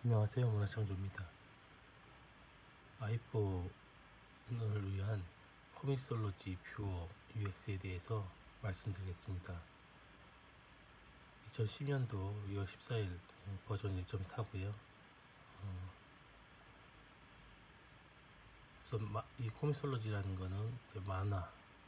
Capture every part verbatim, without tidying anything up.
안녕하세요, 문화창조입니다. 아이폰을 위한 코믹솔로지 뷰어 유엑스에 대해서 말씀드리겠습니다. 이천십 년도 이월 십사일 버전 일 점 사고요. 어, 우선 이 코믹솔로지라는 거는 만화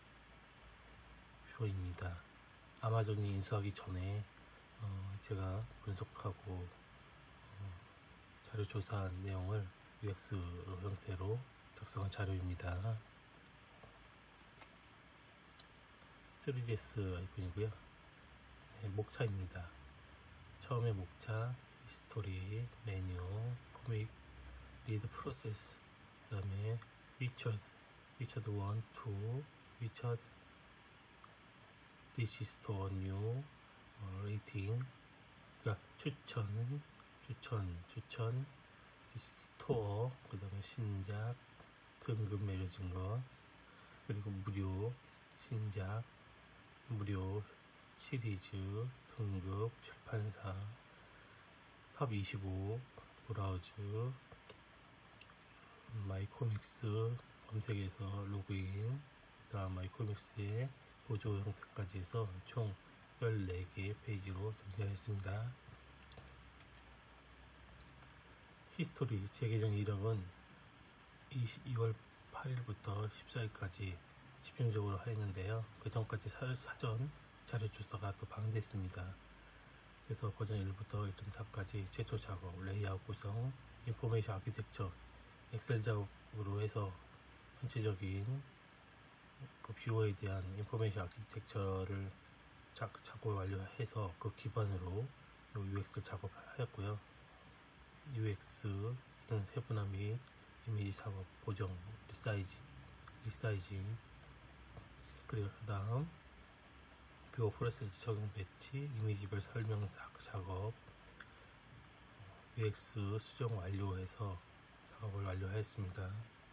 뷰어입니다. 아마존이 인수하기 전에 어, 제가 분석하고 어, 자료 조사한 내용을 유엑스 형태로 작성한 자료입니다. 쓰리디에스 아이폰이고요. 네, 목차입니다. 처음에 목차, 히스토리, 메뉴, 코믹, 리드 프로세스, 그 다음에 위쳐드, 위쳐드 일, 이, 위쳐드, 디시 스토어 뉴, 어, 레이팅, 그러니까 추천, 추천, 추천, 디시 스토어, 그 다음에 신작, 등급 매겨진 것, 그리고 무료, 신작, 무료, 시리즈, 등급, 출판사, 탑 이십오, 브라우즈, 마이코믹스, 검색에서 로그인, 그 다음 마이코믹스의 보조 형태까지 해서 총 열네 개의 페이지로 정리하였습니다. 히스토리 재계정 이력은 이월 팔일부터 십사일까지 집중적으로 하였는데요. 그 전까지 사전 자료 조사가 또 방대했습니다. 그래서 버전 일부터 일 점 사까지 최초 작업, 레이아웃 구성, 인포메이션 아키텍처, 엑셀 작업으로 해서 전체적인 그 뷰어에 대한 인포메이션 아키텍처를 작업을 완료해서 그 기반으로 유엑스를 작업하였고요. 유엑스 세분화 및 이미지 작업, 보정, 리사이즈, 리사이징, 그리고 그 다음 뷰어 프로세스 적용 배치, 이미지별 설명 작업, 유엑스 수정 완료해서 작업을 완료하였습니다.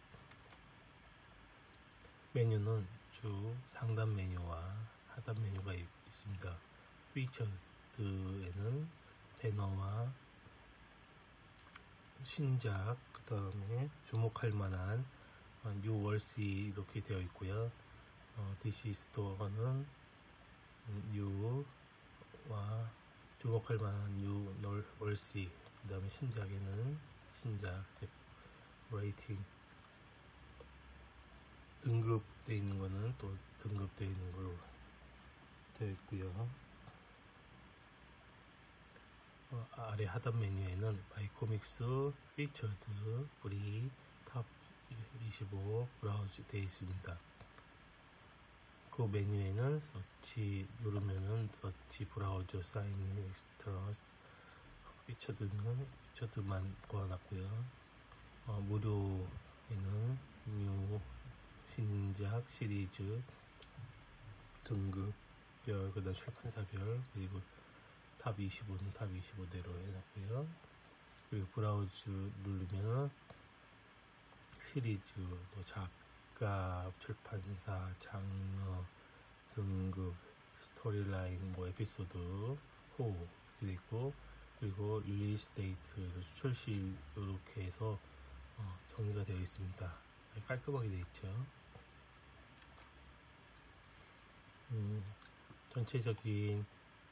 메뉴는 주 상단 메뉴와 하단 메뉴가 있습니다. 피처드에는 배너와 신작, 그 다음에 주목할 만한 뉴 월시 이렇게 되어 있고요. 어, 디시 스토어는 뉴와 주목할 만한 뉴 월시, 그 다음에 신작에는 신작, 레이팅, 등급되어 있는 거는 또 등급되어 있는 걸로 되어 있고요. 어, 아래 하단 메뉴에는 마이코믹스, 피처드, 프리, 탑 이십오, 브라우즈 되어 있습니다. 그 메뉴에는 서치 누르면은 서치, 브라우저, 사인, 엑스트라스, 피처드는 피처드만 보아놨고요. 어, 무료에는 뉴, 신작, 시리즈, 등급별, 그 다음 출판사별, 그리고 탑 이십오는 탑 이십오대로 해놨고요. 그리고 브라우즈 누르면 시리즈, 또 작가, 출판사, 장르, 등급, 스토리라인, 뭐 에피소드, 호 이렇게 돼 있고, 그리고 릴리스 데이트, 출시일 이렇게 해서 어, 정리가 되어 있습니다. 깔끔하게 되어 있죠. 음, 전체적인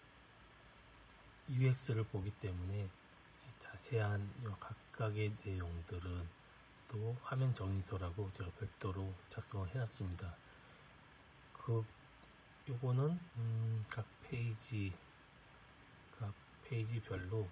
유엑스를 보기 때문에 자세한 각각의 내용들은 또 화면 정의서라고 제가 별도로 작성을 해놨습니다. 그 요거는 음, 각 페이지 각 페이지별로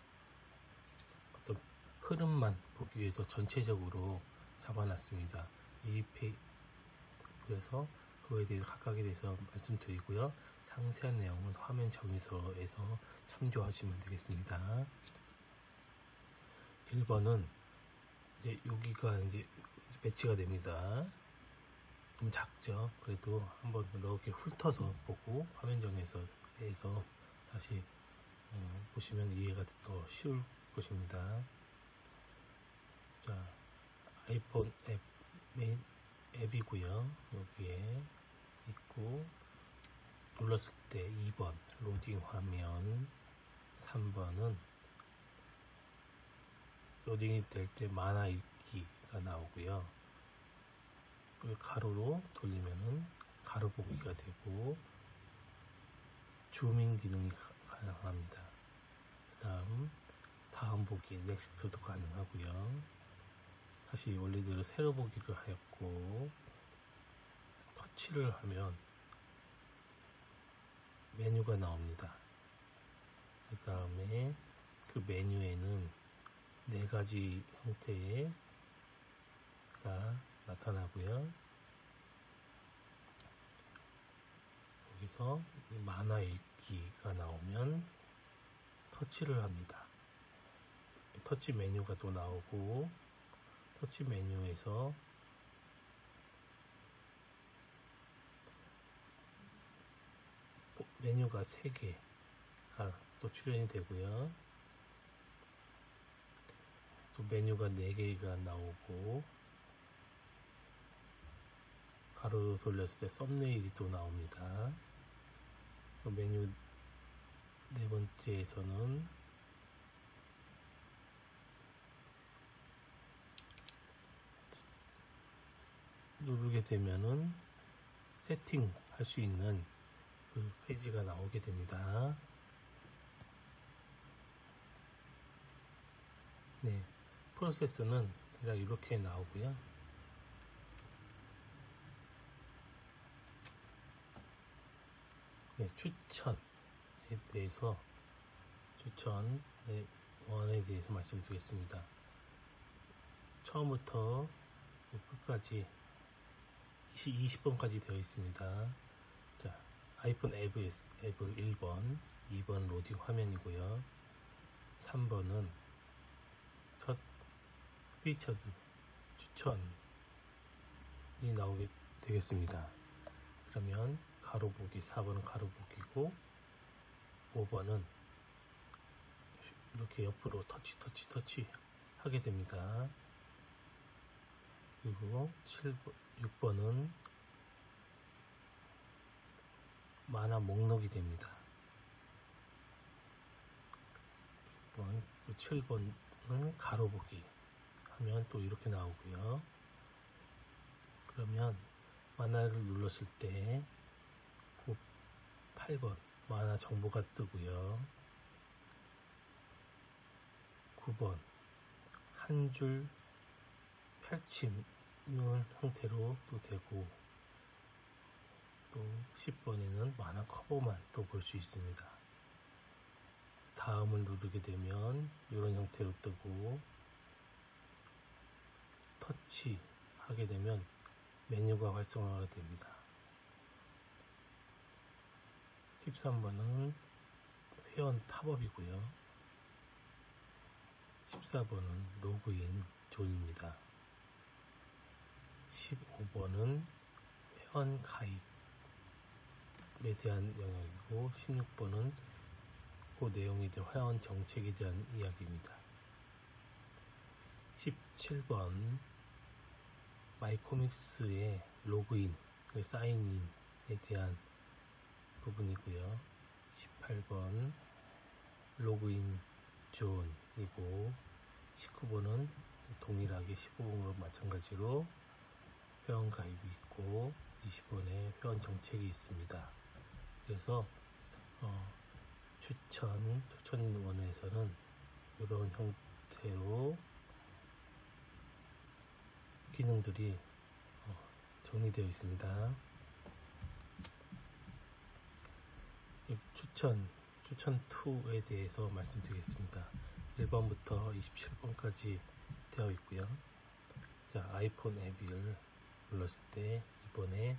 어떤 흐름만 보기 위해서 전체적으로 잡아놨습니다. 이 페이 그래서 그거에 대해서 각각에 대해서 말씀드리고요. 상세한 내용은 화면 정의서에서 참조하시면 되겠습니다. 일 번은 이제 여기가 이제 배치가 됩니다. 좀 작죠. 그래도 한번 이렇게 훑어서 보고 화면 정의서에서 다시 어, 보시면 이해가 더 쉬울 것입니다. 자, 아이폰 앱 메인 앱이고요. 여기에 있고 눌렀을 때 이 번 로딩 화면, 삼 번은 로딩이 될 때 만화 읽기가 나오고요. 가로로 돌리면은 가로 보기가 되고 줌인 기능이 가능합니다. 그 다음 다음 보기 넥스트도 가능하고요. 다시 원래대로 세로 보기를 하였고 터치를 하면 메뉴가 나옵니다. 그 다음에 그 메뉴에는 네 가지 형태가 나타나고요. 여기서 만화 읽기가 나오면 터치를 합니다. 터치 메뉴가 또 나오고 터치 메뉴에서 메뉴가 세 개가 또 출연이 되고요. 또 메뉴가 네 개가 나오고 가로로 돌렸을 때 썸네일이 또 나옵니다. 메뉴 네 번째에서는 누르게 되면은 세팅 할 수 있는 그 페이지가 나오게 됩니다. 네, 프로세스는 대략 이렇게 나오고요. 네, 추천에 대해서 추천 네, 원에 대해서 말씀드리겠습니다. 처음부터 끝까지 이십 번까지 되어 있습니다. 자, 아이폰 앱, 앱을 일 번, 이 번 로딩 화면이고요. 삼 번은 첫 피처드 추천이 나오게 되겠습니다. 그러면 가로 보기, 사 번은 가로 보기고 오 번은 이렇게 옆으로 터치 터치 터치 하게 됩니다. 그리고 칠 번, 육 번은 만화 목록이 됩니다. 육 번, 또 칠 번은 가로 보기 하면 또 이렇게 나오고요. 그러면 만화를 눌렀을 때 팔 번 만화 정보가 뜨고요. 구 번 한 줄 펼침 형태로 또 되고 또 십 번에는 만화 커버만 또 볼 수 있습니다. 다음을 누르게 되면 이런 형태로 뜨고 터치 하게 되면 메뉴가 활성화가 됩니다. 십삼 번은 회원 팝업이고요. 십사 번은 로그인 존입니다. 십오 번은 회원 가입에 대한 영역이고 십육 번은 그 내용에 대한 회원 정책에 대한 이야기입니다. 십칠 번 마이코믹스의 로그인, 사인인에 대한 부분이고요. 십팔 번 로그인 존이고 십구 번은 동일하게 십오 번과 마찬가지로 회원 가입이 있고 이십 번에 회원 정책이 있습니다. 그래서 어, 추천, 추천원에서는 이런 형태로 기능들이 어, 정리되어 있습니다. 추천, 추천 이에 대해서 말씀드리겠습니다. 일 번부터 이십칠 번까지 되어 있고요. 자, 아이폰 앱을 눌렀을 때 이번에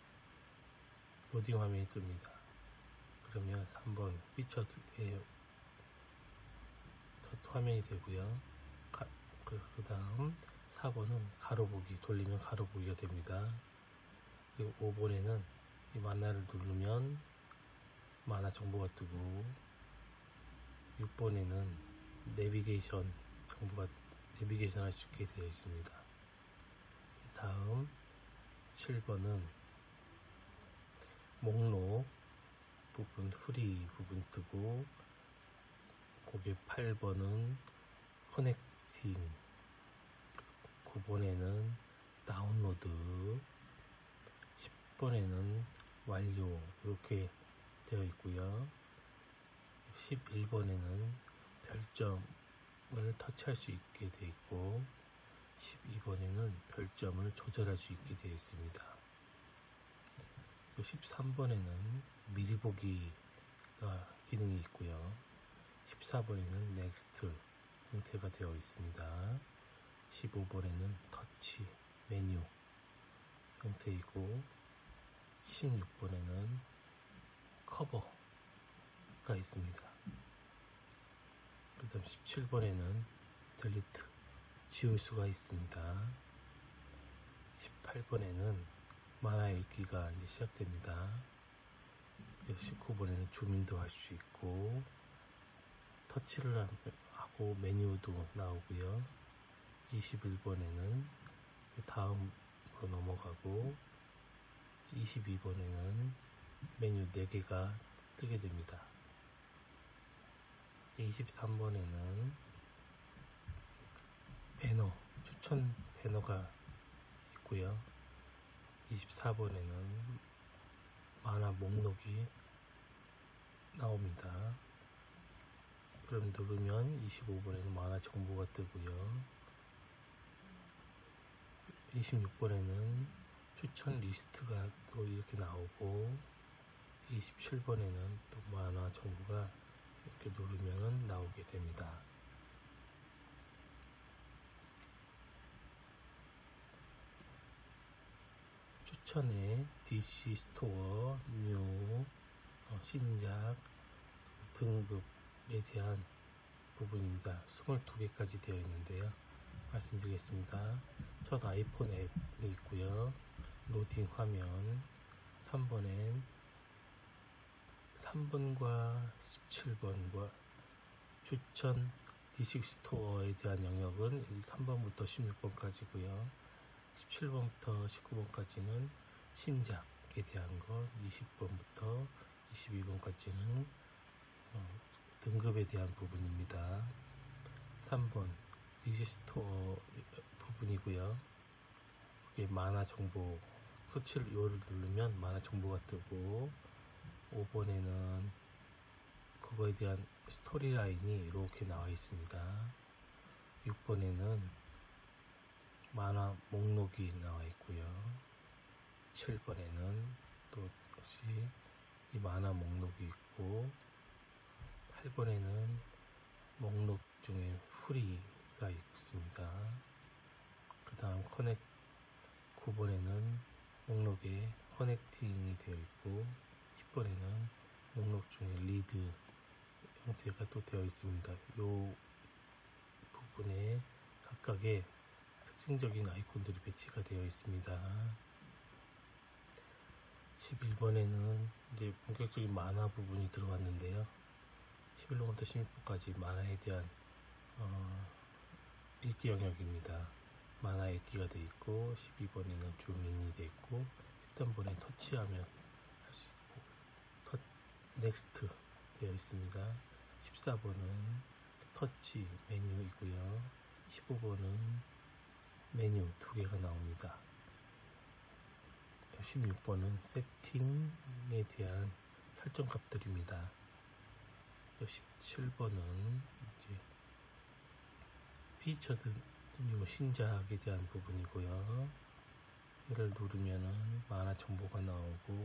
로딩 화면이 뜹니다. 그러면 삼 번 피처드의 첫 화면이 되고요. 가, 그, 그 다음 사 번은 가로 보기, 돌리면 가로 보기가 됩니다. 그리고 오 번에는 이 만화를 누르면 만화 정보가 뜨고 육 번에는 내비게이션 정보가 내비게이션 할 수 있게 되어 있습니다. 다음 칠 번은 목록 부분, 프리 부분 뜨고 거기에 팔 번은 커넥트 레이팅, 구 번에는 다운로드, 십 번에는 완료 이렇게 되어 있고요. 십일 번에는 별점을 터치할 수 있게 되어 있고, 십이 번에는 별점을 조절할 수 있게 되어 있습니다. 또 십삼 번에는 미리 보기가 기능이 있고요. 십사 번에는 넥스트 형태가 되어 있습니다. 십오 번에는 터치 메뉴 형태이고, 십육 번에는 커버가 있습니다. 그 다음 십칠 번에는 델리트 지울 수가 있습니다. 십팔 번에는 만화 읽기가 이제 시작됩니다. 십구 번에는 줌인도 할 수 있고, 터치를 하고 메뉴도 나오고요. 이십일 번에는 다음으로 넘어가고, 이십이 번에는 메뉴 네 개가 뜨게 됩니다. 이십삼 번에는 배너, 추천 배너가 있고요. 이십사 번에는 만화 목록이 나옵니다. 그럼 누르면 이십오 번에는 만화 정보가 뜨고요. 이십육 번에는 추천 리스트가 또 이렇게 나오고, 이십칠 번에는 또 만화 정보가 이렇게 누르면 나오게 됩니다. 추천의 디씨 스토어, 뉴, 어, 신작, 등급에 대한 부분입니다. 이십이 개까지 되어 있는데요. 말씀드리겠습니다. 첫 아이폰 앱이 있고요. 로딩 화면, 삼 번엔 삼 번과 십칠 번과 추천 디씨 스토어에 대한 영역은 삼 번부터 십육 번까지고요. 십칠 번부터 십구 번까지는 신작에 대한 것, 이십 번부터 이십이 번까지는 어, 등급에 대한 부분입니다. 삼 번 디씨 스토어 부분이고요. 그게 만화 정보, 수치를 요를 누르면 만화 정보가 뜨고, 오 번에는 그거에 대한 스토리라인이 이렇게 나와 있습니다. 육 번에는 만화 목록이 나와 있고요. 칠 번에는 또 역시 이 만화 목록이 있고, 팔 번에는 목록 중에 프리가 있습니다. 그 다음 커넥, 구 번에는 목록에 커넥팅이 되어 있고, 십 번에는 목록 중에 리드 형태가 또 되어 있습니다. 이 부분에 각각의 특징적인 아이콘들이 배치가 되어 있습니다. 십일 번에는 이제 본격적인 만화 부분이 들어왔는데요. 십일 번부터 십육 번까지 만화에 대한 어, 읽기 영역입니다. 만화 읽기가 되어 있고, 십이 번에는 줌인이 되어 있고, 십삼 번에 터치하면 할 수 있고, 터, 넥스트 되어 있습니다. 십사 번은 터치 메뉴이고요. 십오 번은 메뉴 두 개가 나옵니다. 십육 번은 세팅에 대한 설정 값들입니다. 십칠 번은 이제 피처드 뉴 신작에 대한 부분이고요. 이를 누르면은 만화 정보가 나오고,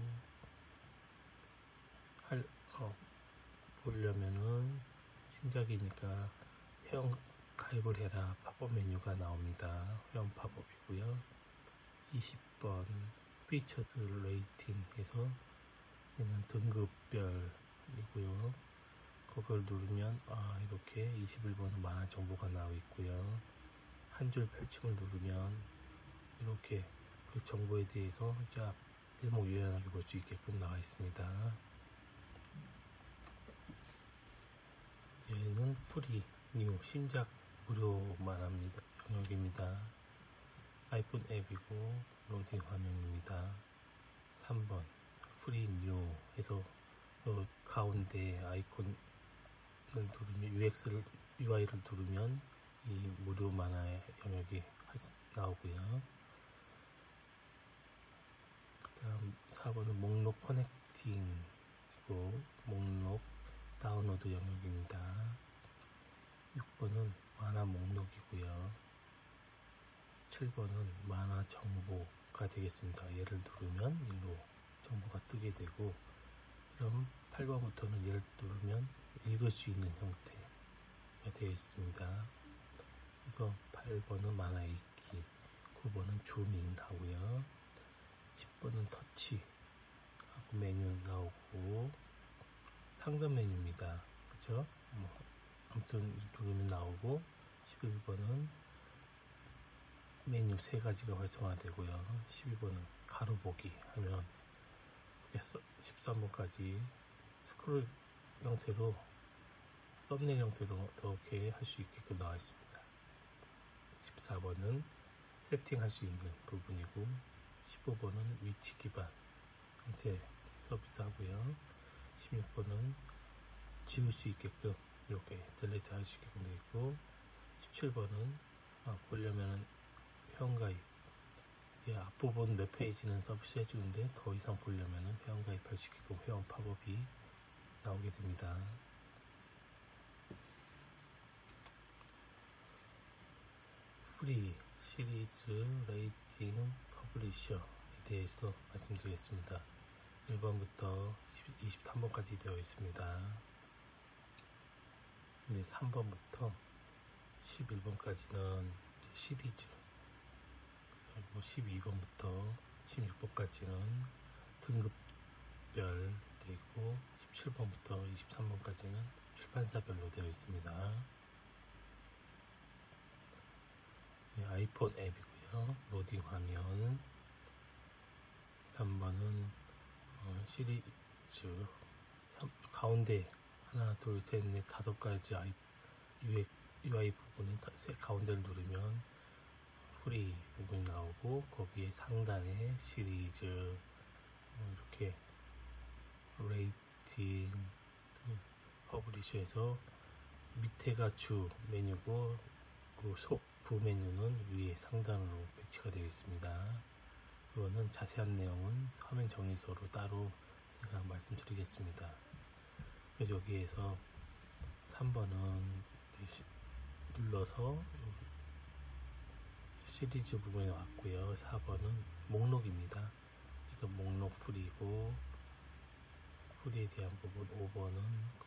할, 어, 보려면은 신작이니까 회원 가입을 해라 팝업 메뉴가 나옵니다. 회원 팝업이고요. 이십 번 피처드 레이팅에서 얘는 등급별이고요. 그걸 누르면 아 이렇게 이십일 번은 만화 정보가 나와 있고요. 한 줄 펼침을 누르면 이렇게 그 정보에 대해서 쫙 일목요연하게 볼 수 있게끔 나와 있습니다. 얘는 프리, 뉴, 신작 무료만 합니다. 영역입니다. 아이폰 앱이고 로딩 화면입니다. 삼 번 프리 뉴 해서 어, 가운데 아이콘을 누르면 유엑스를 유아이를 누르면 이 무료 만화의 영역이 나오고요. 그 다음 사 번은 목록 커넥팅이고 목록 다운로드 영역입니다. 육 번은 만화 목록이고요. 칠 번은 만화 정보가 되겠습니다. 얘를 누르면 일로 정보가 뜨게 되고, 그럼 팔 번부터는 얘를 누르면 읽을 수 있는 형태가 되어 있습니다. 그래서 팔 번은 만화 읽기, 구 번은 줌인 하고요. 십 번은 터치 하고 메뉴 나오고, 상단 메뉴입니다. 그죠? 뭐 아무튼 누르면 나오고, 십일 번은 메뉴 세 가지가 활성화되고요. 십이 번은 가로 보기 하면 십삼 번까지 스크롤 형태로, 썸네일 형태로 이렇게 할 수 있게끔 나와 있습니다. 십사 번은 세팅할 수 있는 부분이고, 십오 번은 위치 기반 형태 서비스 하고요. 십육 번은 지울 수 있게끔 이렇게 델리트 할 수 있게끔 되어 있고, 십칠 번은 아, 보려면 회원가입, 예, 앞부분 몇 페이지는 서비스 해주는데 더 이상 보려면 회원가입할 수 있게끔 회원 팝업이 나오게 됩니다. 프리 시리즈 레이팅 퍼블리셔에 대해서 말씀드리겠습니다. 일 번부터 이십삼 번까지 되어 있습니다. 네, 삼 번부터 십일 번까지는 시리즈, 그리고 십이 번부터 십육 번까지는 등급별 되어 있고, 십칠 번부터 이십삼 번까지는 출판사별로 되어 있습니다. 네, 아이폰 앱이고요. 로딩 화면. 삼 번은 어, 시리즈 삼, 가운데 하나 둘 셋 넷 다섯 가지 아이, 유아이 부분에 가운데를 누르면 프리 부분이 나오고, 거기에 상단에 시리즈, 어, 이렇게 레이팅 퍼블리셔에서 밑에가 주 메뉴고, 그 속 부 메뉴는 위에 상단으로 배치가 되어 있습니다. 그거는 자세한 내용은 화면 정의서로 따로 제가 말씀드리겠습니다. 그래서 여기에서 삼 번은 눌러서 시리즈 부분에 왔고요. 사 번은 목록입니다. 그래서 목록 프리고, 프리에 대한 부분. 오 번은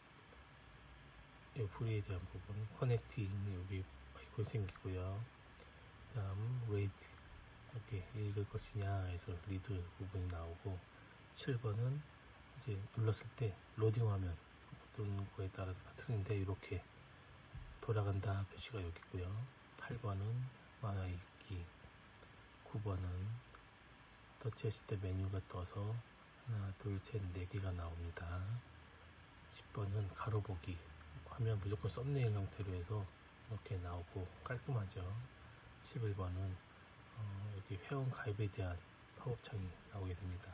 프리에 대한 부분 커넥팅, 여기 아이콘 생기고요. 그 다음 레이트, 여기 읽을 것이냐 해서 리드 부분이 나오고, 칠 번은 이제 눌렀을 때 로딩 화면 어떤 거에 따라서 다 틀린데 이렇게 돌아간다 표시가 여기 있고요. 팔 번은 만화 읽기, 구 번은 터치했을 때 메뉴가 떠서 하나 둘 셋 네 개가 나옵니다. 십 번은 가로 보기, 화면 무조건 썸네일 형태로 해서 이렇게 나오고 깔끔하죠. 십일 번은 어, 여기 회원 가입에 대한 팝업창이 나오게 됩니다.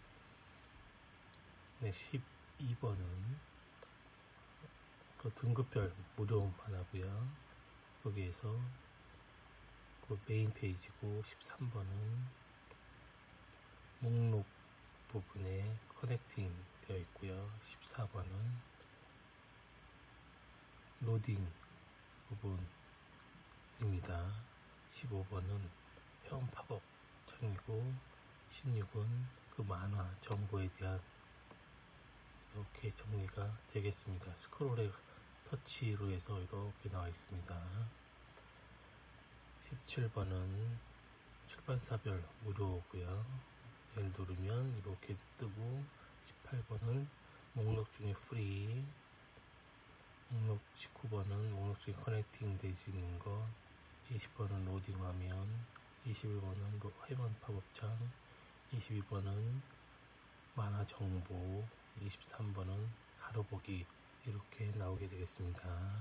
네, 십이 번은 그 등급별 무료 만화고요. 거기에서 그 메인 페이지고, 십삼 번은 목록 부분에 커넥팅 되어 있고요. 십사 번은 로딩 부분입니다. 십오 번은 회원 팝업 창이고, 십육은 그 만화 정보에 대한 이렇게 정리가 되겠습니다. 스크롤에 터치로 해서 이렇게 나와 있습니다. 십칠 번은 출판사별 무료고요. 얘를 누르면 이렇게 뜨고, 십팔 번은 목록 중에 프리, 목록 십구 번은 목록 중에 커넥팅 되어 있는 거, 이십 번은 로딩 화면, 이십일 번은 회원 팝업창, 이십이 번은 만화 정보, 이십삼 번은 가로 보기, 이렇게 나오게 되겠습니다.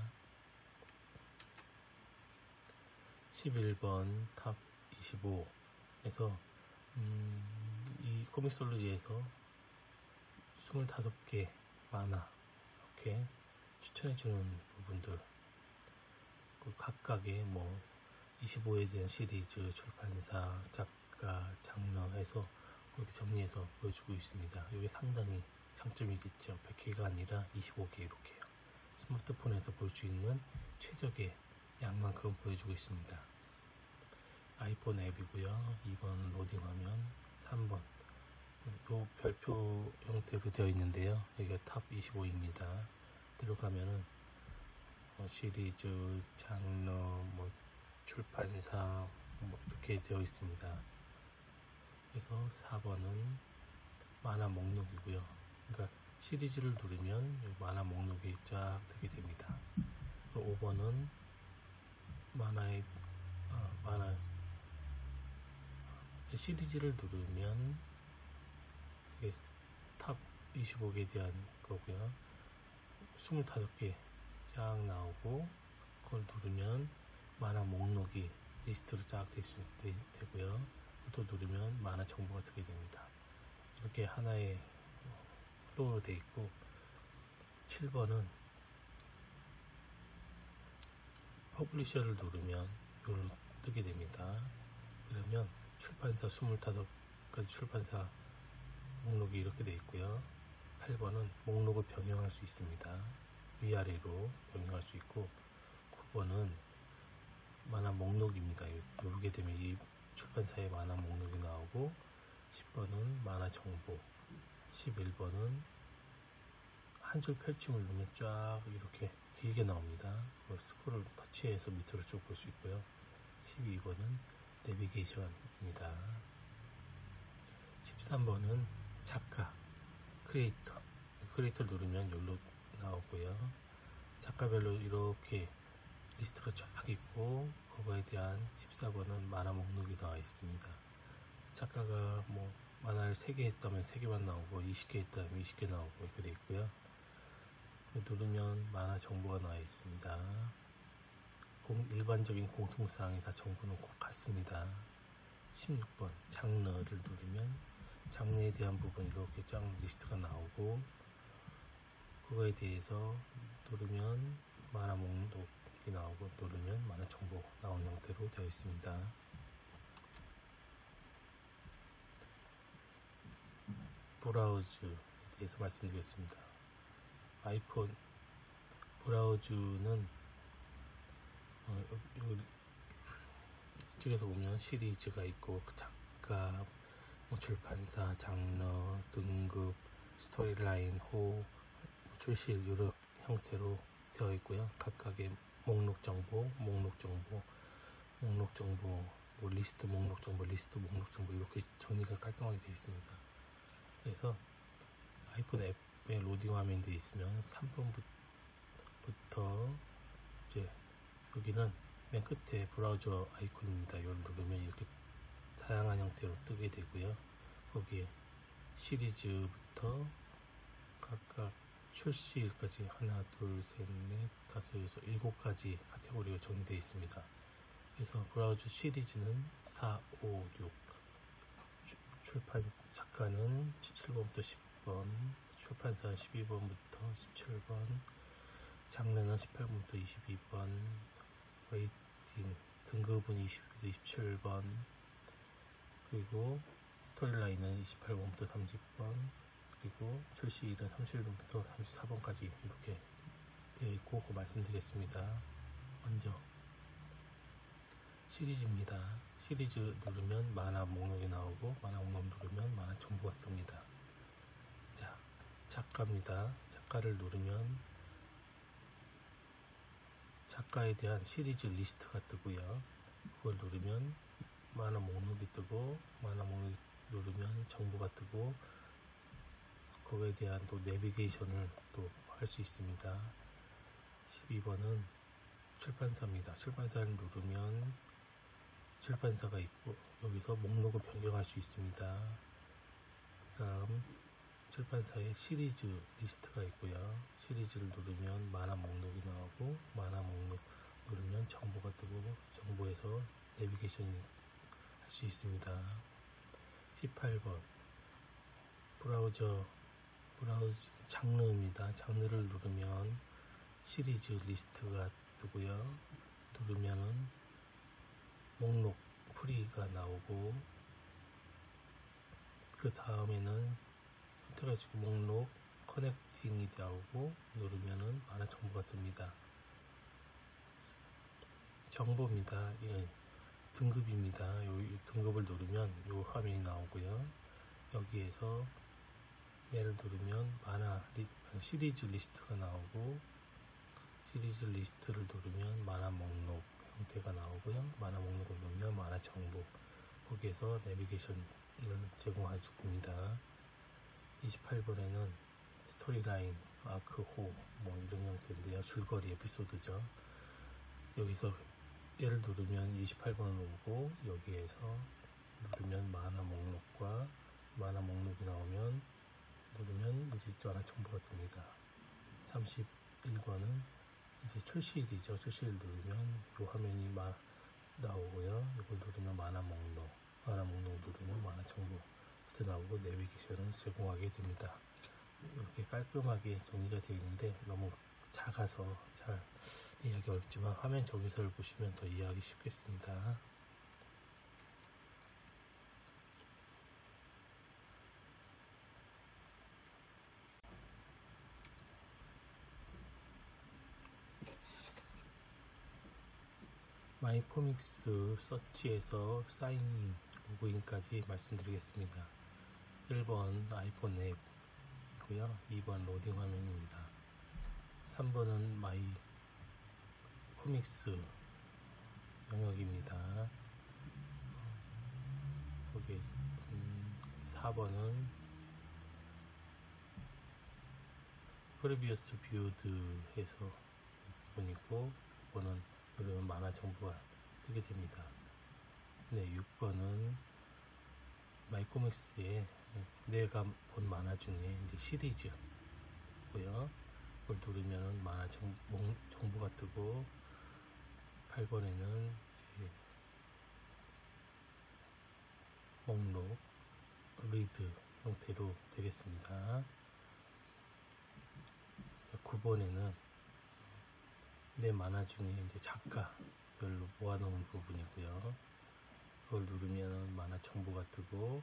십일 번 탑 이십오에서 음, 이 코믹솔로지에서 이십오 개 만화 이렇게 추천해주는 부분들, 그 각각의 뭐 이십오에 대한 시리즈, 출판사, 작가, 장르 해서 그렇게 정리해서 보여주고 있습니다. 이게 상당히 장점이겠죠. 백 개가 아니라 이십오 개 이렇게요. 스마트폰에서 볼 수 있는 최적의 양만큼 보여주고 있습니다. 아이폰 앱이고요. 이 번 로딩 화면, 삼 번 요 별표 형태로 되어 있는데요. 여기가 탑 이십오입니다. 들어가면은 어, 시리즈, 장르, 뭐 출판사 뭐 이렇게 되어 있습니다. 그래서 사 번은 만화 목록이고요. 그러니까 시리즈를 누르면 만화 목록이 쫙 뜨게 됩니다. 오 번은 만화의 어, 만화 시리즈를 누르면 이게 탑 이십오 개에 대한 거고요. 스물다섯 개 쫙 나오고 그걸 누르면 만화 목록이 리스트로 쫙 되고요. 또 누르면 만화 정보가 뜨게 됩니다. 이렇게 하나의 플로우로 되어 있고, 칠 번은 퍼블리셔를 누르면 이걸 뜨게 됩니다. 그러면 출판사 이십오 가지 출판사 목록이 이렇게 되어 있고요. 팔 번은 목록을 변경할 수 있습니다. 위아래로 변경할 수 있고, 구 번은 만화 목록입니다. 누르게 되면 이 출판사의 만화 목록이 나오고, 십 번은 만화 정보, 십일 번은 한 줄 펼침을 누르면 쫙 이렇게 길게 나옵니다. 스크롤 터치해서 밑으로 쭉 볼 수 있고요. 십이 번은 내비게이션입니다. 십삼 번은 작가, 크리에이터. 크리에이터를 누르면 여기로 나오고요. 작가별로 이렇게 리스트가 쫙 있고, 그거에 대한 십사 번은 만화 목록이 나와 있습니다. 작가가 뭐 만화를 세 개 했다면 세 개만 나오고, 이십 개 했다면 이십 개 나오고 이렇게 되어 있고요. 누르면 만화 정보가 나와 있습니다. 공, 일반적인 공통사항이 다 정보는 같습니다. 십육 번 장르를 누르면 장르에 대한 부분 이렇게 쫙 리스트가 나오고, 그거에 대해서 누르면 만화 목록이 나오고, 누르면 만화 정보 나오는 형태로 되어 있습니다. 브라우즈에 대해서 말씀드리겠습니다. 아이폰 브라우즈는 어, 여기 이쪽에서 보면 시리즈가 있고, 작가, 뭐 출판사, 장르, 등급, 스토리라인, 호, 출시일 이런 형태로 되어 있고요. 각각의 목록 정보, 목록 정보, 목록 정보, 뭐 리스트 목록 정보, 리스트 목록 정보 이렇게 정리가 깔끔하게 되어 있습니다. 그래서 아이폰 앱에 로딩 화면이 되어 있으면 삼 번부터 이제 여기는 맨 끝에 브라우저 아이콘입니다. 이걸 누르면 이렇게 다양한 형태로 뜨게 되고요. 거기에 시리즈부터 각각 출시일까지 하나, 둘, 셋, 넷, 다섯, 여섯, 일곱 가지 카테고리가 정리되어 있습니다. 그래서 브라우저 시리즈는 사, 오, 육, 출판 작가는 칠 번부터 십 번, 출판사는 십이 번부터 십칠 번, 장르는 십팔 번부터 이십이 번, 레이팅 등급은 이십에서 이십칠 번, 그리고 스토리라인은 이십팔 번부터 삼십 번, 그리고 출시일은 삼십일 번부터 삼십사 번까지 이렇게 되어 있고, 그 말씀드리겠습니다. 먼저 시리즈입니다. 시리즈 누르면 만화 목록이 나오고, 만화 목록 누르면 만화 정보가 뜹니다. 자, 작가입니다. 작가를 누르면 작가에 대한 시리즈 리스트가 뜨고요. 그걸 누르면 만화 목록이 뜨고, 만화 목록 누르면 정보가 뜨고, 그거에 대한 또 내비게이션을 또 할 수 있습니다. 십이 번은 출판사입니다. 출판사를 누르면 출판사가 있고, 여기서 목록을 변경할 수 있습니다. 그 다음 출판사의 시리즈 리스트가 있고요. 시리즈를 누르면 만화 목록이 나오고, 만화 목록 누르면 정보가 뜨고, 정보에서 내비게이션 할 수 있습니다. 십팔 번 브라우저 브라우저 장르입니다. 장르를 누르면 시리즈 리스트가 뜨고요. 누르면은 목록 프리가 나오고, 그 다음에는 선택해주고 목록 커넥팅이 나오고, 누르면은 만화 정보가 뜹니다. 정보입니다. 예, 등급입니다. 요 등급을 누르면 요 화면이 나오고요. 여기에서 얘를 누르면 만화 리, 시리즈 리스트가 나오고, 시리즈 리스트를 누르면 만화 목록 형태가 나오고요. 만화 목록을 누르면 만화 정보, 거기에서 내비게이션을 제공해 줍니다. 이십팔 번에는 스토리라인, 아크호 뭐 이런 형태인데요. 줄거리 에피소드죠. 여기서 얘를 누르면 이십팔 번을 오고, 여기에서 누르면 만화 목록과 만화 목록이 나오면 누르면 이제 만화 정보가 뜹니다. 삼십일 번은 이제 출시일이죠. 출시일 누르면 이 화면이 마, 나오고요. 이걸 누르면 만화 목록, 만화 목록 누르면 만화 정보 이렇게 나오고, 내비게이션을 제공하게 됩니다. 이렇게 깔끔하게 정리가 되어 있는데 너무 작아서 잘 이해하기 어렵지만 화면 정의서를 보시면 더 이해하기 쉽겠습니다. 마이코믹스 서치에서 사인인, 로그인까지 말씀드리겠습니다. 일 번 아이폰 앱이고요. 이 번 로딩 화면입니다. 삼 번은 마이 코믹스 영역입니다. 여기 음, 사 번은 프리비어스 뷰드 해서 부분이고, 육 번은 누르면 만화 정보가 뜨게 됩니다. 네, 육 번은 마이코믹스에 내가 본 만화 중에 이제 시리즈고요. 그걸 누르면 만화 정, 정보가 뜨고, 팔 번에는 이제 목록 리드 형태로 되겠습니다. 구 번에는 내 만화 중에 이제 작가별로 모아놓은 부분이고요. 그걸 누르면 만화 정보가 뜨고,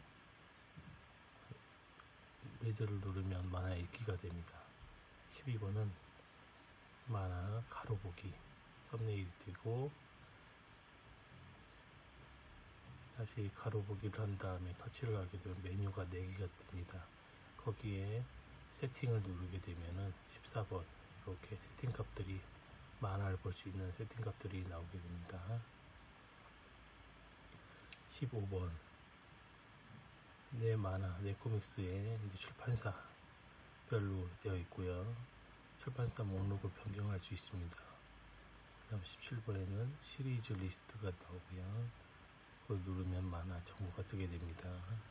리드를 누르면 만화 읽기가 됩니다. 십이 번은 만화 가로보기 썸네일이 뜨고, 다시 가로보기를 한 다음에 터치를 하게 되면 메뉴가 네 개가 뜹니다. 거기에 세팅을 누르게 되면은 십사 번 이렇게 세팅 값들이, 만화를 볼 수 있는 세팅 값들이 나오게 됩니다. 십오 번 내 만화, 내 코믹스에 이제 출판사별로 되어 있고요. 출판사 목록을 변경할 수 있습니다. 그 다음 십칠 번에는 시리즈 리스트가 나오고요. 그걸 누르면 만화 정보가 뜨게 됩니다.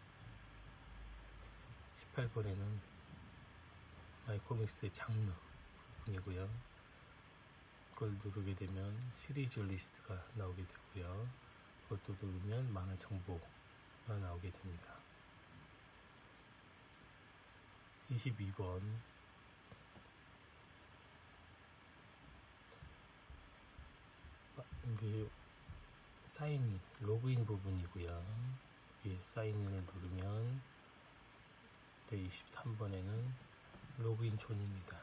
십팔 번에는 마이코믹스의 장르 부분이고요. 그걸 누르게 되면 시리즈 리스트가 나오게 되고요. 그것도 누르면 만화 정보가 나오게 됩니다. 이십이 번 이게 사인인, 로그인 부분이고요. 여기 사인인을 누르면 이십삼 번에는 로그인 존입니다.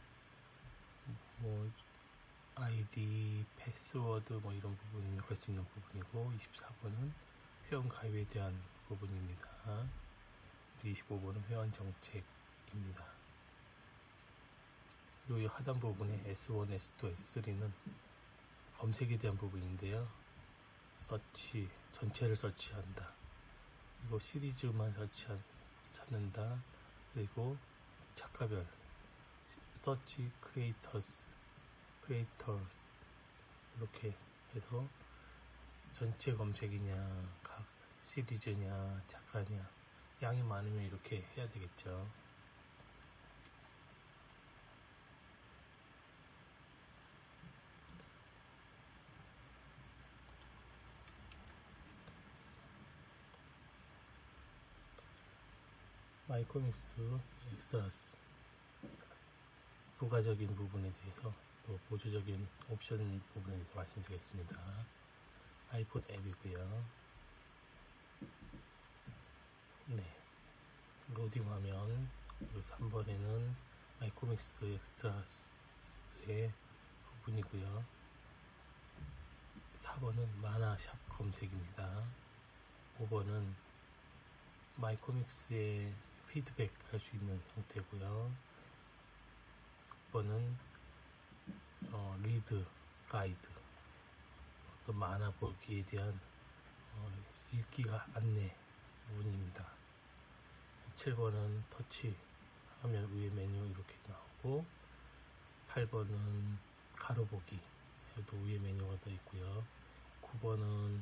뭐 아이디, 패스워드 뭐 이런 부분을 입력할 수 있는 부분이고, 이십사 번은 회원 가입에 대한 부분입니다. 이십오 번은 회원 정책입니다. 그리고 이 하단 부분에 에스 원, 에스 투, 에스 쓰리는 검색에 대한 부분인데요. 서치, 전체를 서치한다. 그리고 시리즈만 서치한, 찾는다. 그리고 작가별, 서치 크리에이터스, 크리에이터 이렇게 해서 전체 검색이냐, 각 시리즈냐, 작가냐, 양이 많으면 이렇게 해야 되겠죠. 마이코믹스 엑스트라스 부가적인 부분에 대해서 또 보조적인 옵션 부분에서 말씀드리겠습니다. 아이폰 앱이고요. 네, 로딩 화면. 그리고 삼 번에는 마이코믹스 엑스트라의 부분이고요. 사 번은 만화샵 검색입니다. 오 번은 마이코믹스의 피드백 할 수 있는 형태고요. 육 번은 어, 리드 가이드, 어떤 만화 보기에 대한 어, 읽기가 안내 부분입니다. 칠 번은 터치 화면 위에 메뉴 이렇게 나오고, 팔 번은 가로보기, 또 위에 메뉴가 더 있고요. 구 번은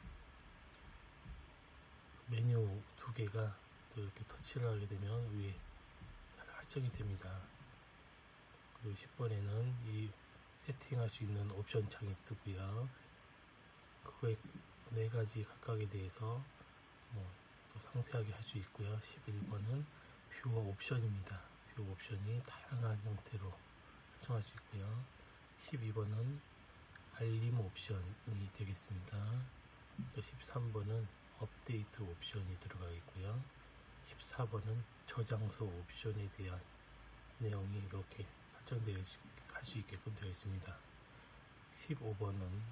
메뉴 두 개가 또 이렇게 터치를 하게 되면 위에 설정이 됩니다. 그리고 십 번에는 이 세팅할 수 있는 옵션 창이 뜨고요. 그거에 네 가지 각각에 대해서 뭐 또 상세하게 할 수 있고요. 십일 번은 뷰어 옵션입니다. 뷰어 옵션이 다양한 형태로 설정할 수 있고요. 십이 번은 알림 옵션이 되겠습니다. 또 십삼 번은 업데이트 옵션이 들어가 있고요. 십사 번은 저장소 옵션에 대한 내용이 이렇게 설정되어 할 수 있게끔 되어 있습니다. 십오 번은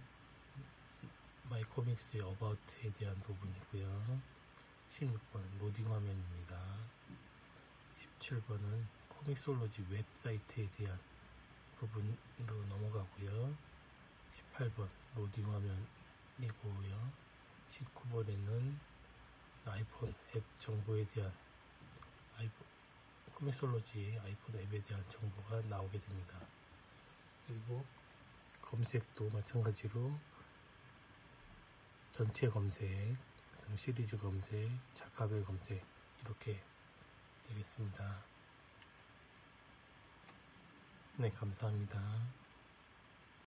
마이코믹스의 어바웃에 대한 부분이고요. 십육 번 로딩 화면입니다. 십칠 번은 코믹솔로지 웹사이트에 대한 부분으로 넘어가고요. 십팔 번 로딩 화면이고요. 십구 번에는 아이폰 앱 정보에 대한 아이폰 코믹솔로지 아이폰 앱에 대한 정보가 나오게 됩니다. 그리고 검색도 마찬가지로 전체 검색, 시리즈 검색, 작가별 검색 이렇게 되겠습니다. 네, 감사합니다.